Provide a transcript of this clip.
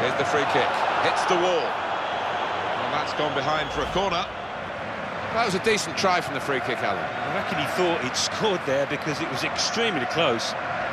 Here's the free kick. Hits the wall. Well, that's gone behind for a corner. That was a decent try from the free kick, Alan. I reckon he thought he'd scored there because it was extremely close.